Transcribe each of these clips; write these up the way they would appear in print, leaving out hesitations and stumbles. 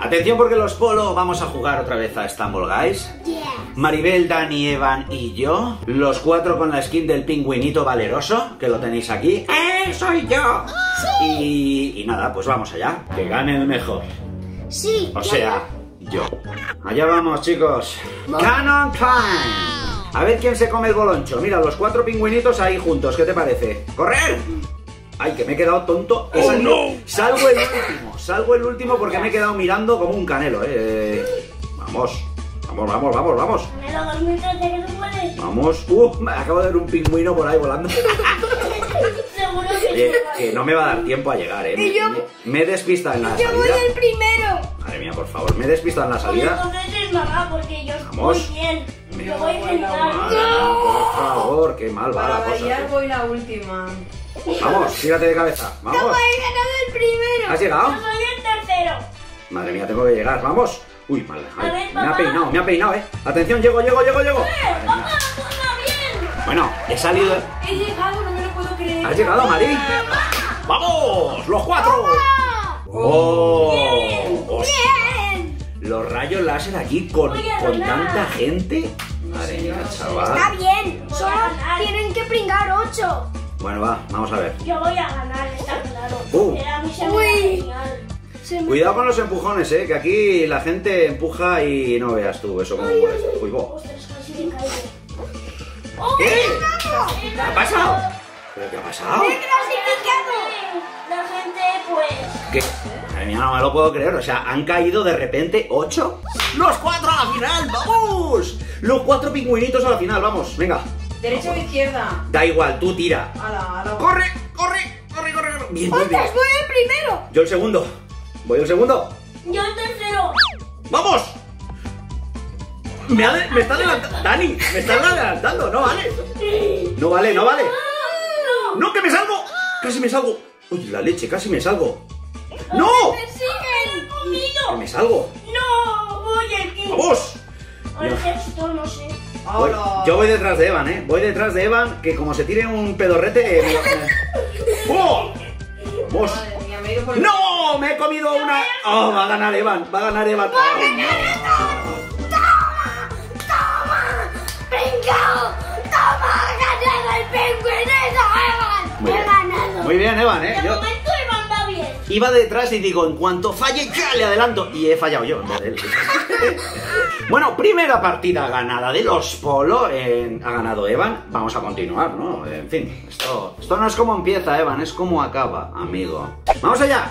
Atención porque los Polo vamos a jugar otra vez a Stumble Guys. Maribel, Dani, Evan y yo. Los 4 con la skin del pingüinito valeroso, que lo tenéis aquí. ¡Soy yo! Y nada, pues vamos allá. Que gane el mejor. Sí. O sea, yo. Allá vamos, chicos. Cannon Time. A ver quién se come el boloncho. Mira, los 4 pingüinitos ahí juntos. ¿Qué te parece? ¡Correr! Ay, que me he quedado tonto. Salvo el último porque me he quedado mirando como un canelo, Vamos. Vamos. Canelo 2013, que tú puedes. Vamos. Me acabo de ver un pingüino por ahí volando. Seguro que Oye, que no me va a dar tiempo a llegar, Me he despistado en la salida. Yo voy el primero. Madre mía, por favor. Me he despistado en la salida. Entonces es mamá, porque yo Vamos. voy bien. Yo voy central. Por favor, qué mal va la Para variar cosa. voy la última. Vamos, tírate de cabeza. Vamos. He ganado el primero. ¿Has llegado? Yo soy el tercero. Madre mía, tengo que llegar. Vamos. Uy, mal. Ay, A ver, me ha papá. peinado, Atención, llego. Madre ¡Papá, mía. anda bien! Bueno, he salido. He llegado, no me lo puedo creer. ¿Has llegado, Mari? ¡Vamos! ¡Los 4! ¡Oh! ¡Bien! Los rayos láser aquí con tanta gente. Madre mía, Está chaval. bien. Solo tienen que pringar 8. Bueno, va, vamos a ver. Yo voy a ganar, está claro. Era mi genial. Cuidado con los empujones, que aquí la gente empuja y no veas tú eso como molesta. Uy, bo. Ostras, casi me caigo. ¿Qué? ¿Qué ha pasado? ¿Pero qué ha pasado? La gente, pues... ¿Qué? Madre mía, no me lo puedo creer. O sea, han caído de repente 8. ¡Los 4 a la final! ¡Vamos! Los 4 pingüinitos a la final, vamos, venga. ¿Derecha o izquierda? Da igual, tú tira. Ala. ¡Corre! Bien, muy bien. ¡Ostras, voy el primero! Yo el segundo. Voy el segundo. Yo el tercero. ¡Vamos! Me está adelantando. Dani, me estás adelantando. No vale. No vale. ¡No, que me salgo! Casi me salgo. Uy, la leche, casi me salgo. ¡No! ¡Me siguen! ¡Que me salgo! ¡No! Voy el quinto. ¡Vamos! O el sexto, no sé. Yo voy detrás de Evan, Voy detrás de Evan, que como se tire un pedorrete... ¡Oh! ¡Vamos! Madre mía, me he ido por el... ¡No! ¡Me he comido una! ¡Oh! Va a ganar Evan. ¡Oh, no! ¡Pringao! ¡Toma! ¡Ganado el pingüinito, Evan! ¡He ganado! Muy bien, Evan, De Yo momento Evan va bien. iba detrás y digo, en cuanto falle, ya le adelanto. Y he fallado yo en vez de él. Bueno, primera partida ganada de los Polo. Ha ganado Evan. Vamos a continuar, ¿no? En fin, esto no es como empieza, Evan, es como acaba, amigo. ¡Vamos allá!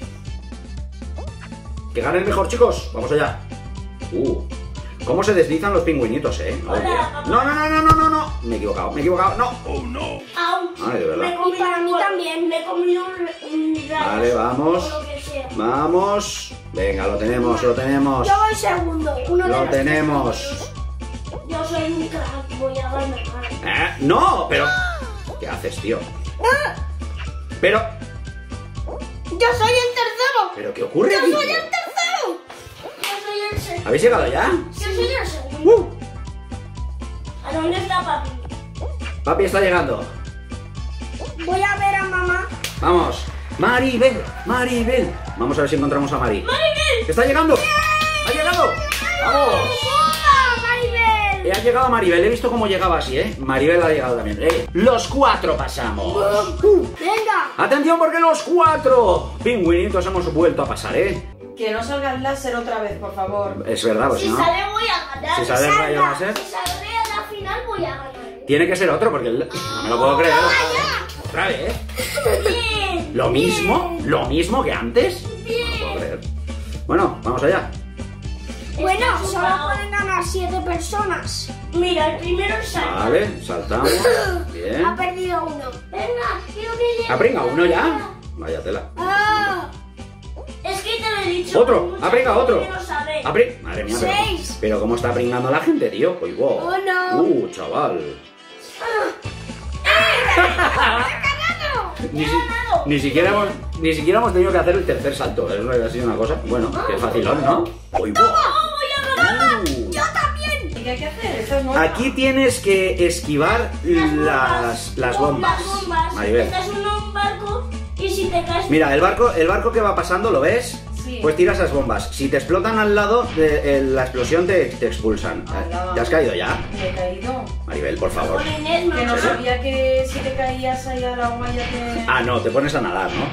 Que gane el mejor, chicos. Vamos allá. ¿Cómo se deslizan los pingüinitos, Hola, No. Me he equivocado. No. ¡Au! Ay, de verdad. Y para mí también. Me he comido un rayo. Vale, vamos. O lo que sea. Vamos. Venga, lo tenemos. Yo voy segundo. Uno de Lo los tenemos. Yo soy un crack. Voy a ganar. No, pero... ¿Qué haces, tío? Pero... Yo soy el tercero. ¿Pero qué ocurre aquí? Yo soy el tercero. Yo soy el segundo. ¿Habéis llegado ya? Yo soy el segundo. ¿A dónde está papi? Papi está llegando. Voy a ver a mamá. Vamos. Maribel. Vamos a ver si encontramos a Mari. ¡Maribel! ¡Que está llegando! ¡Ha llegado! ¡Vamos! ¡Hola, Maribel! Ha llegado Maribel. He visto cómo llegaba así, Maribel ha llegado también. Los 4 pasamos. Venga. Atención porque los 4 pingüinitos hemos vuelto a pasar, Que no salga el láser otra vez, por favor. Es verdad, pues Si no. sale voy a ganar. Si sale el rayo láser. Si sale a la final voy a ganar. Tiene que ser otro porque no me lo puedo creer. Otra vez. Bien. ¿Lo mismo que antes? No lo puedo creer. Bueno, vamos allá. Bueno, solo pueden ganar 7 personas. Mira, el primero salta. Vale, saltamos. Bien. Ha perdido uno. Venga, quiero que llegue. ¿Ha pringado uno ya? Vaya tela. Es que te lo he dicho. Otro, mucha ha pringado gente otro. que no sabe. Madre mía, 6. pero ¿cómo está pringando la gente, tío? Uy, wow. Oh, no. Chaval. Ni siquiera hemos tenido que hacer el tercer salto. Eso ha sido una cosa. Bueno, qué facilón, ¿no? Uy, wow. Yo también. ¿Y qué hay que hacer? Esto es nuevo. Aquí tienes que esquivar las bombas. Las bombas. Maribel. Estás en un barco y si te caes... Mira, el barco que va pasando, ¿lo ves? Sí. Sí. Pues tira esas bombas. Si te explotan al lado, la explosión te expulsan. ¿Te has caído ya? Me he caído. Maribel, por favor. Con Inés, Que no mamá. sabía que si te caías ahí al agua ya te... Ah, no, te pones a nadar, ¿no?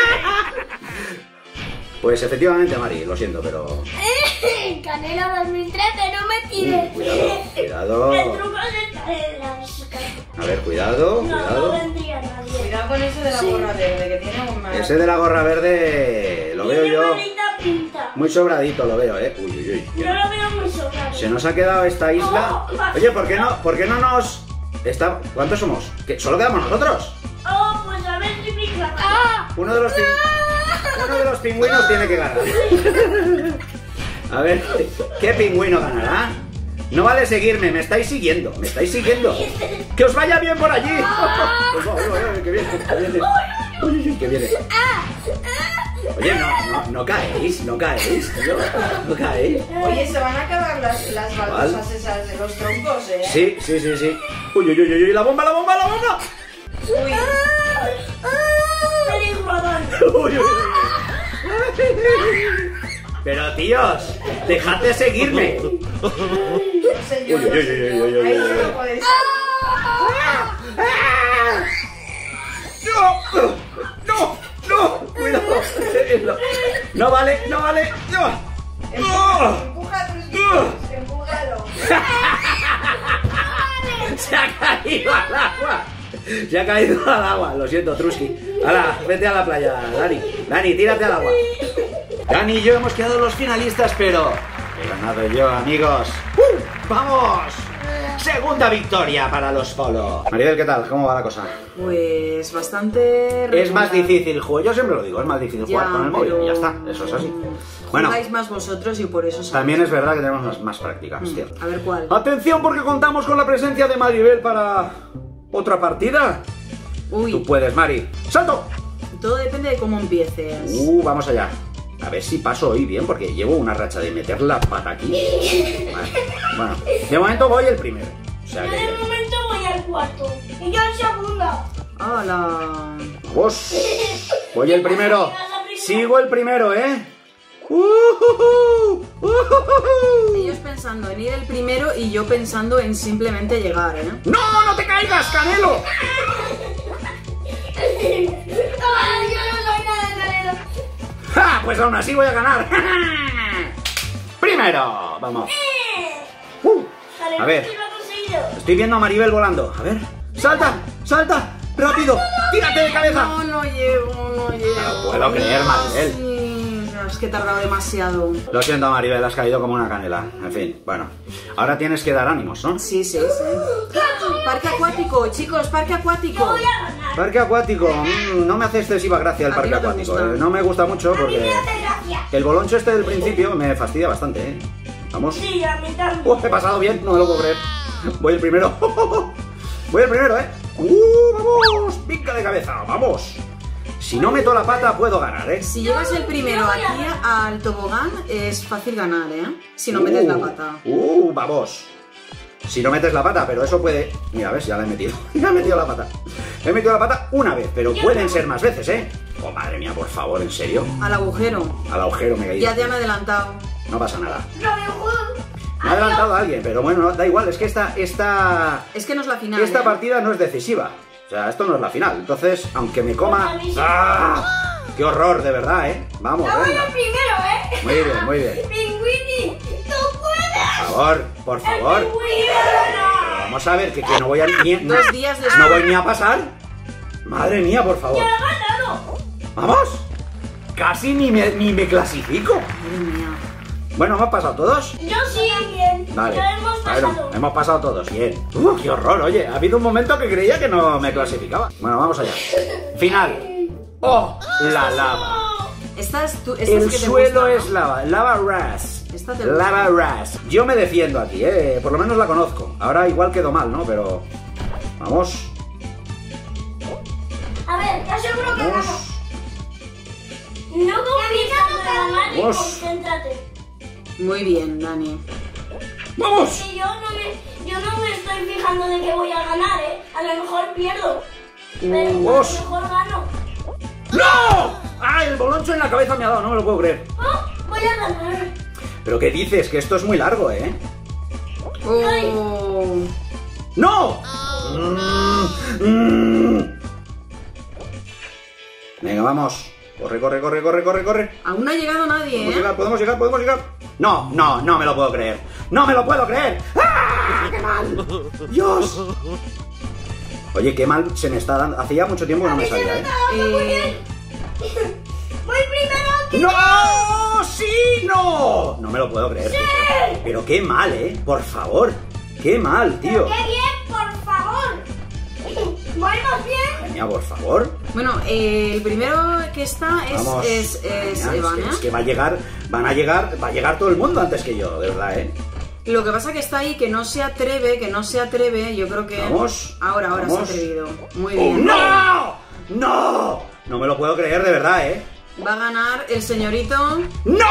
Pues efectivamente, Mari, lo siento, pero... Canelo 2013, no me tires. Cuidado. El truco está en las cartas. A ver, cuidado, No, no cuidado. vendría nadie. Cuidado con ese de la gorra verde, que tiene un mal... Ese de la gorra verde lo veo Tiene yo malita pinta. muy sobradito, lo veo, ¿eh? Uy, uy, uy. Yo lo veo muy sobrado. Se nos ha quedado esta isla. Oye, ¿por qué no nos...? ¿Cuántos somos? ¿Qué? ¿Solo quedamos nosotros? Oh, pues a ver si me clava. ¡Ah! Uno de los pingüinos tiene que ganar. A ver, ¿qué pingüino ganará? No vale seguirme, me estáis siguiendo, me estáis siguiendo. ¡Que os vaya bien por allí! ¡Que viene! ¡Uy, uy, que viene! Oye, no caéis, no caéis, no caéis. Oye, se van a acabar las baldosas esas de los troncos, ¿eh? Sí. Uy, uy, uy, uy, la bomba, la bomba, la bomba. Uy, ¡Feliz rodón! Uy, uy, uy. Pero tíos, dejad de seguirme. señor, Uy, uy, uy, uy, uy, ahí uy, uy. no puede ser. No, cuidado. No vale, no. Empújalo. Se ha caído al agua. Se ha caído al agua, lo siento, Truski. Hala, vete a la playa, Dani. Dani, tírate al agua. Dani y yo hemos quedado los finalistas, pero he ganado yo, amigos. ¡Vamos! Segunda victoria para los Polo. Maribel, ¿qué tal? ¿Cómo va la cosa? Pues bastante... Es más difícil jugar, yo siempre lo digo, es más difícil jugar con el móvil y ya está, eso es así. Bueno, Jugáis más vosotros y por eso... también es verdad que tenemos más práctica, es cierto. A ver cuál. Atención porque contamos con la presencia de Maribel para otra partida. Uy, Tú puedes, Mari. ¡Salto! todo depende de cómo empieces. Vamos allá. A ver si paso hoy bien, porque llevo una racha de meter la pata aquí. Vale. Bueno, de momento voy el primero. O sea Yo que... de momento voy al cuarto. Y yo al segundo. ¡Hala! Vamos. Voy el primero. Sigo el primero, ¿eh? Ellos pensando en ir el primero y yo pensando en simplemente llegar, ¿eh? ¡No, no te caigas, Canelo! ¡Ah, yo no soy nada de Canelo! ¡Ja! Pues aún así voy a ganar. Primero. Vamos. A ver. ¿Quién lo ha conseguido? Estoy viendo a Maribel volando. A ver. ¡Salta! ¡Salta! ¡Rápido! ¡Tírate de cabeza! No llego. No puedo creer, Maribel. Sí, es que he tardado demasiado. Lo siento, Maribel, has caído como una canela. En fin, bueno. Ahora tienes que dar ánimos, ¿no? Sí. Parque acuático, chicos, parque acuático. Voy a ganar. Parque acuático. No me hace excesiva gracia el ¿A ti parque no te acuático. gusta? No me gusta mucho A mí porque... me hace gracia. El boloncho este del principio me fastidia bastante, ¿eh? Vamos. Sí, a mí también. He pasado bien, no me lo puedo creer. Voy el primero. Voy el primero, ¿eh? ¡Vamos! ¡Pica de cabeza! ¡Vamos! Si no meto la pata, puedo ganar, ¿eh? Si llevas el primero aquí al tobogán, es fácil ganar, ¿eh? Si no metes la pata. Vamos. Si no metes la pata, pero eso puede... Mira, ves, ya la he metido. Ya he metido la pata. He metido la pata una vez, pero pueden ser más veces, ¿eh? Oh, madre mía, por favor, ¿en serio? Al agujero. Al agujero me he caído. Ya te han adelantado. No pasa nada. Robin Hood. Me ha adelantado a alguien, pero bueno, no, da igual. Es que Es que no es la final. esta ¿eh? partida no es decisiva. O sea, esto no es la final. Entonces, aunque me coma... ¡Ah! ¡Qué horror, de verdad, eh! Vamos, Yo voy venga. al primero, ¿eh? Muy bien, muy bien. Pingüini, tú puedes. Por favor. El pingüini va a ganar. Vamos a ver, que no voy a ni... 2 días después. No voy ni a pasar. Madre mía, por favor. Yo he ganado. ¡Vamos! Casi ni me clasifico. Madre mía. Bueno, ¿hemos pasado todos? Yo sí, bien. Vale. Ya hemos pasado. Bueno, hemos pasado todos, bien. ¡Qué horror! Oye, ha habido un momento que creía que no me clasificaba. Bueno, vamos allá. Final. ¡Oh! La lava. Esta es El que te suelo gusta, es ¿no? lava. Lava ras. Esta te gusta. Lava ras. Yo me defiendo aquí, por lo menos la conozco. Ahora igual quedo mal, ¿no? Pero... Vamos. A ver, te aseguro que gano. Vamos. No confíes en ganar y Vamos. concéntrate. Muy bien, Dani. ¡Vamos! Que yo no me estoy fijando de que voy a ganar, ¿eh? A lo mejor pierdo. Pero a lo Vamos. mejor gano. ¡No! ¡Ah! El boloncho en la cabeza me ha dado, no me lo puedo creer. Voy a ganar. ¿Pero qué dices? Que esto es muy largo, ¿eh? Oh. ¡No! Venga, vamos. Corre, corre, corre, corre, corre, corre. Aún no ha llegado nadie, ¿eh? Podemos llegar, podemos llegar. No, no, no me lo puedo creer. ¡No me lo puedo creer! ¡Ah! ¡Qué mal! ¡Dios! Oye, qué mal se me está dando. Hace ya mucho tiempo que no me salía, ¿eh? Voy primero. ¡No! ¡Sí! ¡No! No me lo puedo creer. ¡Sí! Pero qué mal, ¿eh? Por favor. Qué mal, tío. ¡Qué bien, por favor! ¿Vamos bien? Maña, por favor. Bueno, el primero que está Vamos. es Maña, Evan, es que va a llegar todo el mundo antes que yo, de verdad, ¿eh? Lo que pasa que está ahí, que no se atreve, yo creo que... Vamos. Ahora vamos. se ha atrevido. Muy ¡Oh, bien. ¡no! ¡No! No me lo puedo creer, de verdad, ¿eh? Va a ganar el señorito... ¡No!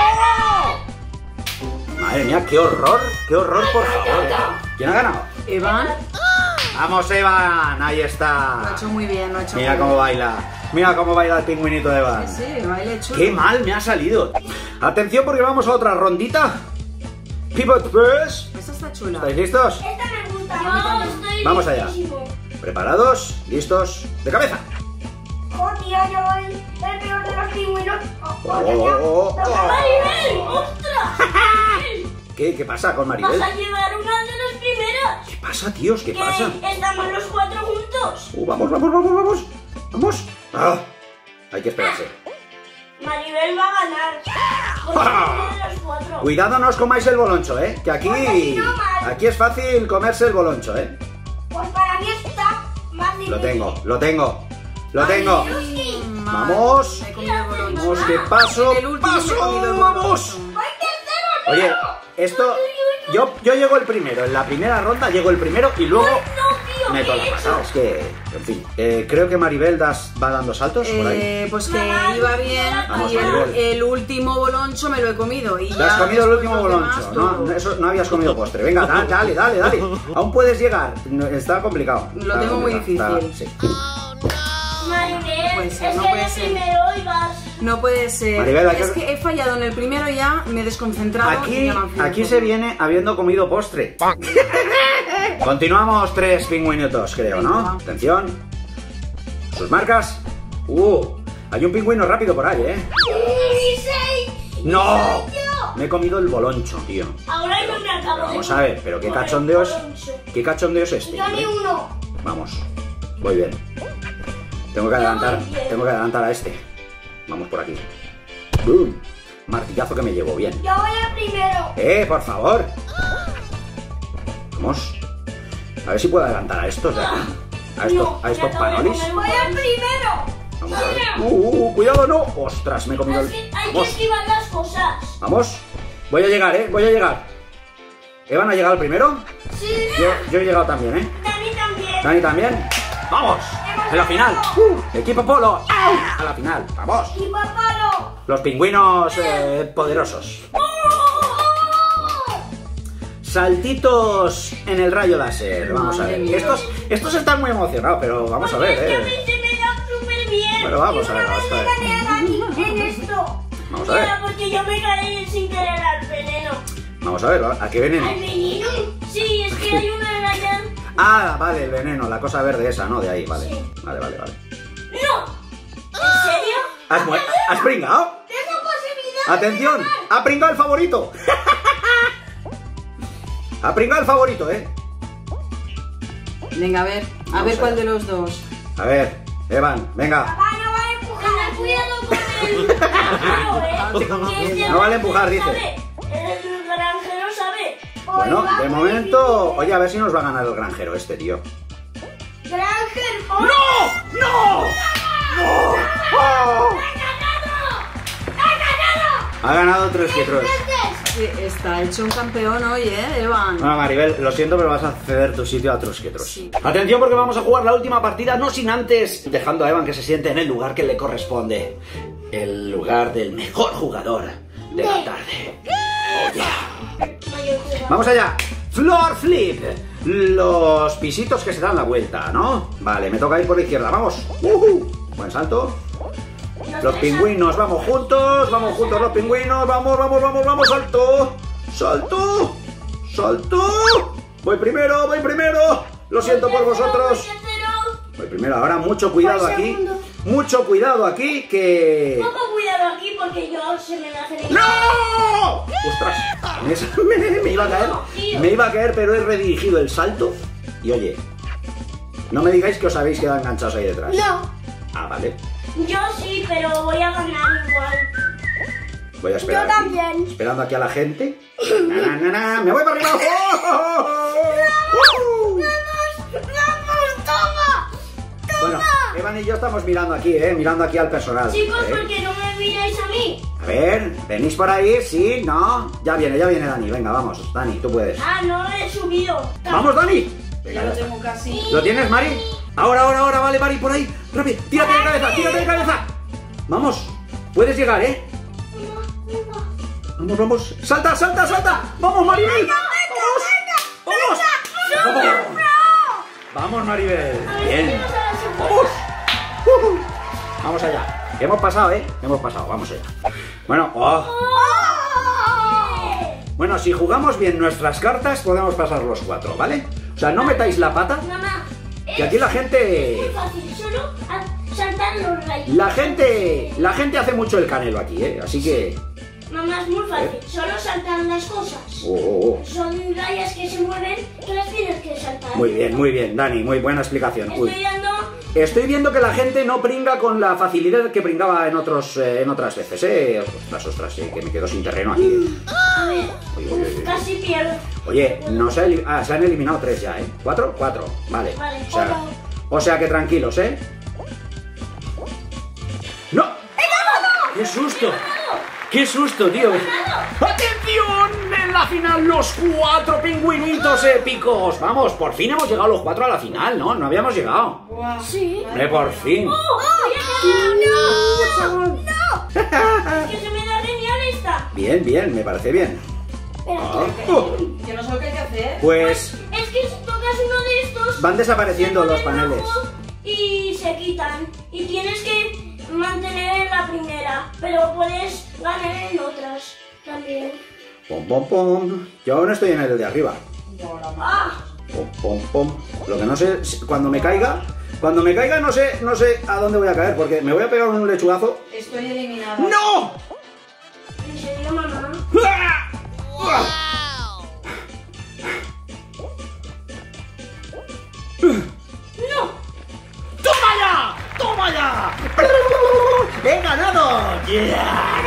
Madre mía, qué horror, por favor. ¿Quién ha ganado? Evan. Vamos, Evan, ahí Lo ha está. hecho muy bien, lo ha hecho Mira muy cómo bien. baila. Mira cómo baila el pingüinito de Evan. Sí, baile chulo. Qué mal me ha salido. Atención porque vamos a otra rondita. Pivot Press. Esa está chula. ¿Estáis listos? Esta me gusta. No, estoy Vamos allá. listísimo. ¿Preparados? ¿Listos? ¡De cabeza! Oh, tía, yo voy el peor de los pingüinos. Oh. ¡Maribel! ¡Ostras! ¿Qué pasa con ¡Vas Maribel? a llevar una de las primeras! ¿Qué pasa, tíos? ¿Qué pasa? Que estamos los cuatro juntos. Vamos, vamos, vamos, vamos. Vamos. Ah, hay que esperarse. Maribel va a ganar. Porque es una de los cuatro. Cuidado, no os comáis el boloncho, ¿eh? Que Porque si no, mal. aquí es fácil comerse el boloncho, ¿eh? Pues para mí está más difícil. Lo tengo. Ay, mal. Vamos. Me he comido el boloncho. Vamos, que paso, En el último me he comido el paso, vamos. boloncho. ¡Voy tercero! ¡No! Oye, esto, yo llego el primero, en la primera ronda llego el primero y luego No, tío, me ¿qué toca he hecho? pasar. Es que, en fin, creo que Maribel va dando saltos por ahí. Pues que Mamá, iba bien Vamos, y Maribel. el último boloncho me lo he comido. Y Te has ya comido el después último los demás, boloncho, todo. no, eso, no habías comido postre. Venga, dale. Aún puedes llegar, está complicado. Lo Está tengo muy complicado, difícil. sí. Maribel, Puede ser, es no que puede eres ser. primero y vas. No puede ser. Maribel, hay es que- que he fallado en el primero ya, me he desconcentrado. y Aquí, ya no hacía aquí todo. se viene habiendo comido postre. Continuamos 3 pingüinitos, creo, ¿no? Venga. Atención. Sus marcas. Hay un pingüino rápido por ahí, ¿eh? ¡No! Soy yo. Me he comido el boloncho, tío. Ahora yo me acabo de. Vamos a ver, pero qué comer cachondeo es. boloncho. ¿Qué cachondeo es este? Yo ni ¿eh? uno. Vamos. Voy bien. Tengo que adelantar a este. Vamos por aquí. ¡Boom! Martillazo que me llevo, bien. Yo voy al primero. Por favor! Vamos. A ver si puedo adelantar a estos de aquí. A estos panolis. Voy al primero. Vamos a ver. Cuidado, no. Ostras, me he comido el. Hay que Vamos, esquivar las cosas. vamos. Voy a llegar, voy a llegar. ¿Evan ha llegado el primero? Sí. Yo he llegado también, Dani también. Dani también. ¡Vamos! ¡En la final! ¡Equipo Polo! ¡Au! ¡A la final! ¡Vamos! Y papalo. Los pingüinos poderosos. Saltitos en el rayo láser. Vamos a Madre ver. mía. Estos están muy emocionados, pero vamos a ver, Es que a mí se me da súper bien. Bueno, vamos Y a ver, una vamos a vez ver. le gané a Dani en esto. Vamos a ver. Mira, porque yo me caí sin querer al veneno. Vamos a ver, ¿a qué veneno? ¿Al veneno? Sí, es que hay una araña. Ah, vale, el veneno, la cosa verde esa, ¿no? De ahí, vale. Sí. Vale. ¡No! ¿En serio? ¿Has pringado? Tengo posibilidad de ¡Atención! ganar. ¡Ha pringado el favorito! ¡Ha pringado el favorito, Venga, a ver Vamos cuál allá. de los dos. A ver, Evan, venga. Papá no va a empujar. Cuidado con el granjero, No vale empujar, dice. El granjero sabe. Bueno, Oiga, de momento... Oye, a ver si nos va a ganar el granjero este, tío. Granger. ¡No! ¡No! ¡No! ¡Oh! Ha ganado 3-3. Sí, está hecho un campeón hoy, Evan? Bueno, Maribel, lo siento, pero vas a ceder tu sitio a Trusquetros. Sí. Atención porque vamos a jugar la última partida, no sin antes dejando a Evan que se siente en el lugar que le corresponde. El lugar del mejor jugador de la tarde. Oh, yeah. Vamos allá. Floor flip. Los pisitos que se dan la vuelta, ¿no? Vale, me toca ir por la izquierda, vamos. Buen salto. Yo Los pingüinos, vamos juntos los pingüinos, vamos, salto, salto, salto. Voy primero, lo siento por vosotros. Voy primero, ahora mucho cuidado aquí, que... Poco cuidado aquí porque yo se me va a hacer... ¡No! ¡Ostras! Me iba a caer, pero he redirigido el salto. Y oye, no me digáis que os habéis quedado enganchados ahí detrás. No. Ah, vale. Yo sí, pero voy a ganar igual. Voy a esperar. Yo también. Esperando aquí a la gente. ¡Me voy para arriba! ¡Vamos, toma! Bueno, Evan y yo estamos mirando aquí, mirando aquí al personal. Chicos, ¿por qué no me miráis a mí? A ver, ¿venís por ahí? ¿Sí? ¿No? Ya viene Dani. Venga, vamos, Dani, tú puedes. Ah, no he subido. ¡Vamos, Dani! Ya lo tengo casi. ¿Lo tienes, Mari? Ahora, vale, Mari, por ahí. Rápido, tírate de cabeza. Vamos, puedes llegar, ¿eh? Vamos. Salta. Vamos, Maribel. Vamos. Vamos, Maribel. Bien. Vamos allá. Hemos pasado, vamos allá. Bueno, Bueno, si jugamos bien nuestras cartas, podemos pasar los 4, ¿vale? O sea, no metáis la pata. Mamá, Que aquí la gente... es muy fácil, solo saltar los rayos. La gente hace mucho el canelo aquí, así que... Mamá, es muy fácil, solo saltar las cosas. Son rayas que se mueven que las tienes que saltar. Muy bien, Dani, muy buena explicación. Estoy Estoy viendo que la gente no pringa con la facilidad que pringaba en otras veces, Ostras, que me quedo sin terreno aquí. A ver, casi pierdo. Oye, se han eliminado 3 ya, 4, vale. Vale, O sea que tranquilos, ¡No! ¡Qué susto, tío! ¡Atención! En la final, los 4 pingüinitos épicos. Vamos, por fin hemos llegado los 4 a la final, ¿no? No habíamos llegado. Sí. ¡Hombre, por fin! ¡No! Que se me da genial esta. Bien, me parece bien. Que no sé lo que hay que hacer. Pues Es que si tocas uno de estos... van desapareciendo se los ponen paneles. rojo y se quitan. Y tienes que mantener en la primera, pero puedes ganar en otras también. Pom. Yo aún estoy en el de arriba. ¡Ah! Pom. Lo que no sé, cuando me caiga no sé a dónde voy a caer, porque me voy a pegar un lechugazo. Estoy eliminada. ¡No! ¿En serio, mamá? ¡No! ¡Toma ya! ¡He ganado! ¡Yeah!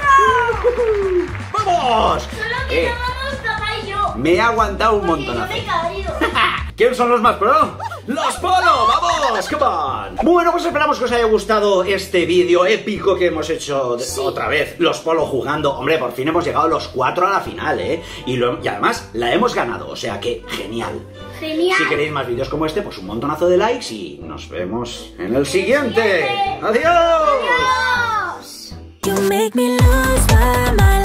¡Vamos! Solo que llamamos papá y yo. Me he aguantado un Porque yo montonazo. me he caído. ¿Quién son los más pro? ¡Los Polo! ¡Vamos! ¡Come on! Bueno, pues esperamos que os haya gustado este vídeo épico que hemos hecho otra vez. Los Polo jugando. Hombre, por fin hemos llegado los 4 a la final, Y además la hemos ganado, o sea que genial. Genial. Si queréis más vídeos como este, pues un montonazo de likes y nos vemos en el siguiente. ¡Adiós! ¡Adiós! You make me lose my mind.